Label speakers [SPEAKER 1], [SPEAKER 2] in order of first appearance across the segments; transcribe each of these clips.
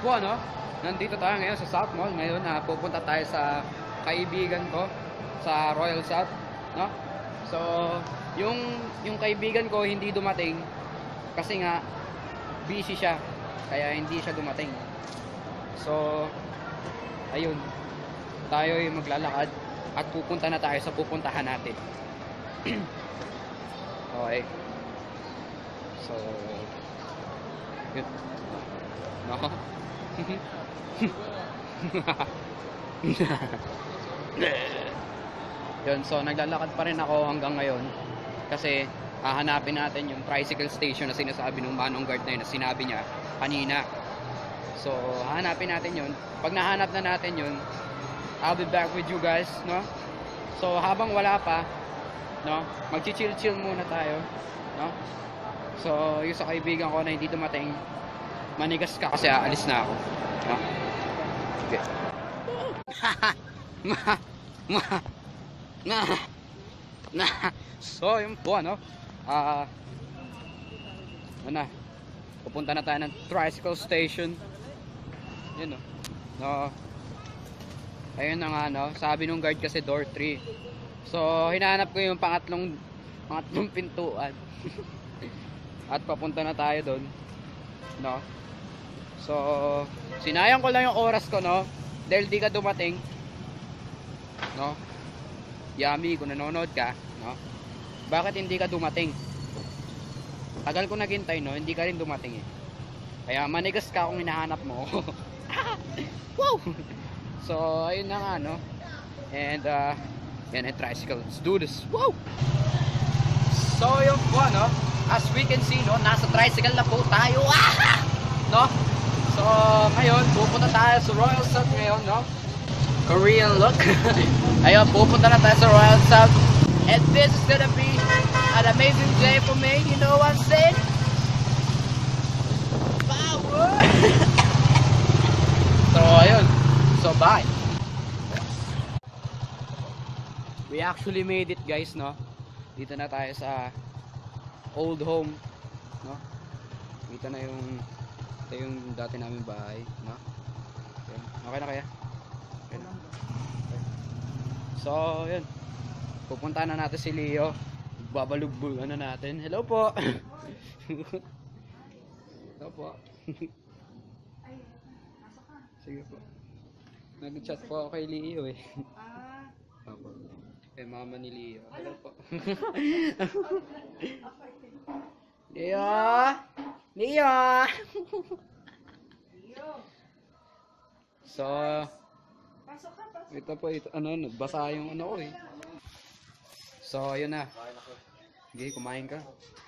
[SPEAKER 1] po, ano, nandito tayo ngayon sa South Mall. Ngayon, pupunta tayo sa kaibigan ko sa Royal South, no? So, yung kaibigan ko hindi dumating kasi nga busy siya, kaya hindi siya dumating. So, ayun, tayo ay maglalakad at pupunta na tayo sa pupuntahan natin. Okay. So, yun. No? Yun, so naglalakad pa rin ako hanggang ngayon kasi hahanapin natin yung tricycle station na sinasabi ng manong guard na yun, na sinabi niya kanina. So hahanapin natin yun. Pag nahanap na natin yun, I'll be back with you guys, no? So habang wala pa, no, magchi-chill-chill muna tayo, no? So yung sa kaibigan ko na hindi dumating, manigas ka kasi aalis na ako, no? Okay. So yun po, ano, ano, pupunta na tayo ng tricycle station. Yun, no, ayun na nga, no, sabi nung guard kasi door 3. So hinahanap ko yung pangatlong pintuan. At papunta na tayo doon, no. So sinayang ko lang yung oras ko, no, dahil di ka dumating, no. Yami, kung nanonood ka, no, bakit hindi ka dumating? Tagal ko naghintay, no, hindi ka rin dumating eh. Kaya manigas ka kung hinahanap mo. Wow! So ayun na nga, no. And yan ang tricycle. Let's do this. Wow! So yung po, no, as we can see, no, nasa tricycle na po tayo. No? So ngayon pupunta tayo sa Royal South ngayon, no. Korean look. Ayun, pupunta na tayo sa Royal South. And this is gonna be an amazing day for me. You know what I'm saying? Power! So, ayun. So, bye. We actually made it, guys, no? Dito na tayo sa old home, no? Dito na yung ito yung dati naming bahay, no? Okay na kaya? Okay na. So, yun. Pupunta na natin si Leo. Babalugbog ano natin. Hello po. Hello po. Sige po. Nag-chat po ako kay Leo eh. Opo. Kay mama ni Leo. Hello po. Leo! Leo! So, ito po, ito, ano, basa yung ano ko eh. So, ayun na. Okay, kumain ka.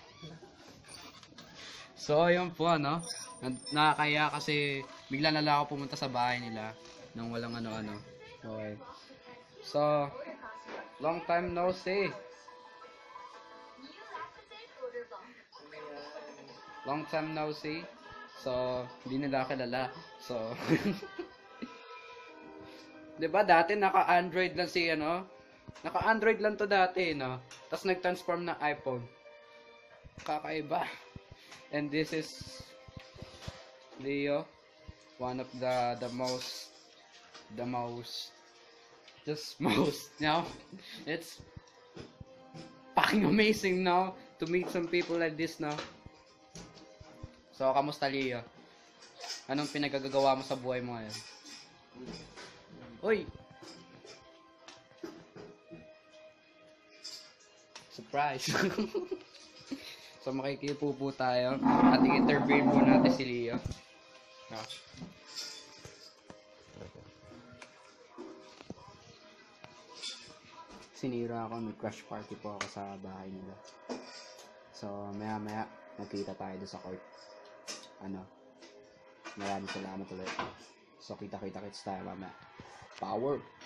[SPEAKER 1] So, ayun po, ano. Nakakaya kasi bigla na lang ako pumunta sa bahay nila nang walang ano-ano. Okay. So, long time no see. Long time no see. So, hindi nila kilala. So, diba dati naka-Android lang si ano? Naka-Android lang to dati, no? Tapos nag-transform ng iPhone. Kakaiba. And this is Leo, one of the most, you know? It's fucking amazing now to meet some people like this, no? So, kamusta, Leo? Anong pinagagagawa mo sa buhay mo ngayon? Uy! Surprise! So makikipo po tayo at i-interview po natin si Leo. No? Sinira ako, may crush party po ako sa bahay nila. So maya maya magkita tayo doon sa court. Ano? Maraming salamat ulit. So kita-kits tayo mamaya. Power!